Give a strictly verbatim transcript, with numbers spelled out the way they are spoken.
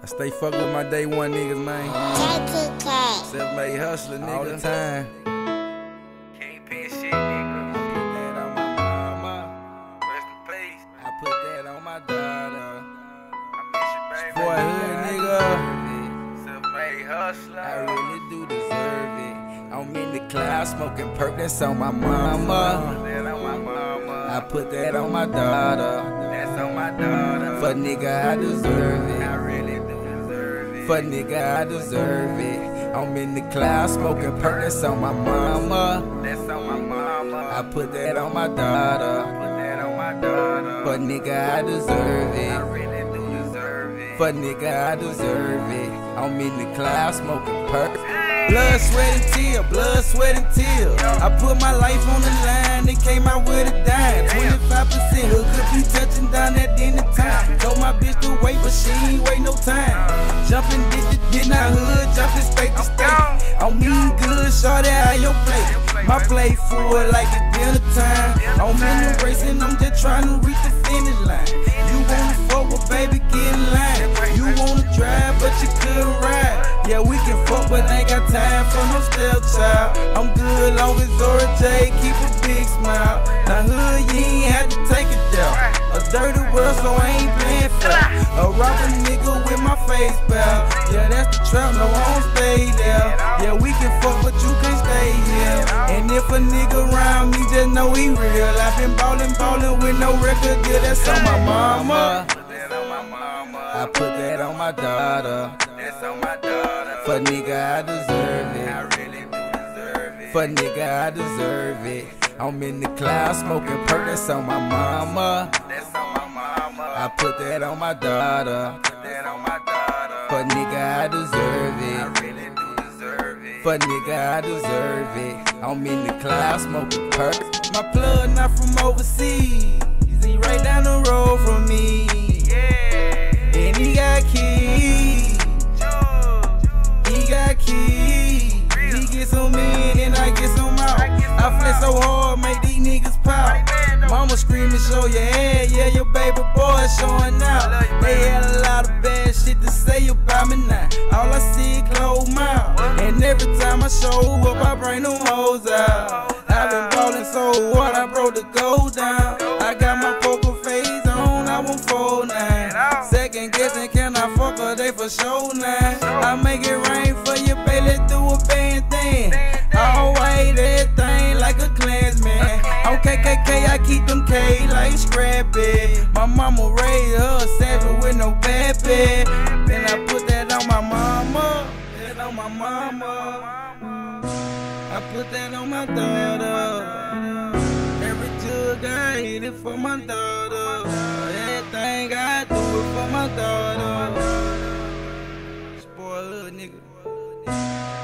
I stay fucking with my day one niggas, man. Self-made hustler, nigga. All the time. Can't pin shit, nigga. I put that on my mama. Rest in peace. I put that on my daughter. I miss you, baby. Boy, hood nigga. Self-made hustler. I really do deserve it. I'm in the cloud smoking perk, that's on my mama. Put that on my mama. I put that on my daughter. That's on my daughter. For nigga, I deserve I it. really do deserve it. For nigga, I deserve it. I'm in the cloud smoking perk, that's on my mama. That's on my mama. I put that on my daughter. Put that on my daughter. For nigga, I deserve I it. really do deserve it. For nigga, I deserve it. I'm in the cloud smoking perk. Blood, sweat, and tear, blood, sweat, and tear. I put my life on the line, they came out with a dime. twenty-five percent hook could be touching down at the end of time. Told my bitch to wait, but she ain't wait no time. Jumping, did the did not hood, jumping state to state. I'm eating good, shorty, how your plate? My plate full like it's dinner time. I'm in the racing, I'm just trying to reach the finish line. You wanna fuck with baby, get in line. You wanna drive, but you couldn't ride. Yeah, we can fuck, but ain't got time for no stepchild. I'm good long as Zora J keep a big smile. Now hood, you ain't have to take it down. A dirty world, so I ain't playing fair. A robber nigga with my face bow. Yeah, that's the trap, no, I don't stay there. Yeah, we can fuck, but you can't stay here. And if a nigga around me, just know he real. I've been ballin', ballin' with no record deal, that's on my mama. Put that on my mama. I put that on my daughter. That's on my daughter. For nigga, I deserve it. I really do deserve it. For nigga, I deserve it. I'm in the cloud smoking perk, that's on my mama. That's on my mama. I put that on my daughter. Put that on my daughter. For nigga, I deserve I it. really do deserve it. For nigga, I deserve it. I'm in the cloud smoking perk. My plug not from overseas. He right down the road from me. Yeah. And he got keys. He got keys. He get some in and I get some out. I flex so hard, make these niggas pout. Mama screaming, show your head, yeah, your baby boy showing out. They had a lot of bad shit to say about me now. All I see is closed mouth. And every time I show up, I bring them hoes out. I've been ballin' so hard, I broke the gold down. I got my poker face on, I won't fold now. Second guessing, can I fuck her? They for sure now. I make it rain for you, baby, let's do a band thing. All white, everything like a Klansman. On K K K, I keep them K like Scrappy. My mama raised her savage with no pappy. Then I put that on my mama. That on my mama. I put that on my daughter. Every jug I hit it for my daughter. Everything I do it for my daughter. Spoil hood nigga.